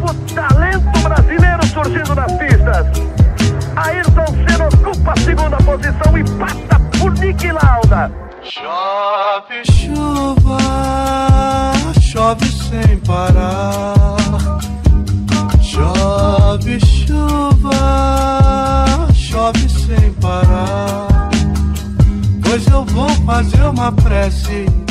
novo talento brasileiro surgindo nas pistas. Ayrton Senna ocupa a segunda posição e passa por Niki Lauda. Chove chuva, chove sem parar. Chove chuva, chove sem parar. Pois eu vou fazer uma prece